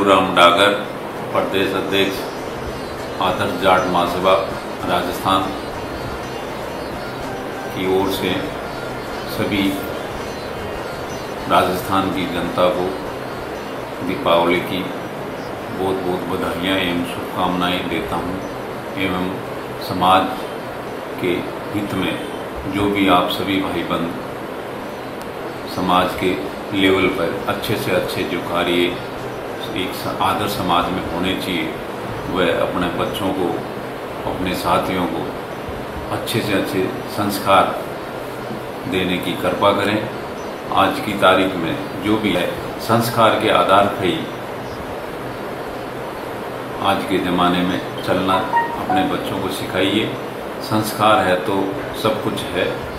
शिवराम डागर, प्रदेश अध्यक्ष आदर्श जाट महासभा राजस्थान की ओर से सभी राजस्थान की जनता को दीपावली की बहुत बहुत बधाइयाँ एवं शुभकामनाएं देता हूँ। एवं समाज के हित में जो भी आप सभी भाई बंद समाज के लेवल पर अच्छे से अच्छे जो कार्य एक आदर्श समाज में होने चाहिए, वह अपने बच्चों को, अपने साथियों को अच्छे से अच्छे संस्कार देने की कृपा करें। आज की तारीख में जो भी है संस्कार के आधार पर ही आज के ज़माने में चलना अपने बच्चों को सिखाइए। संस्कार है तो सब कुछ है।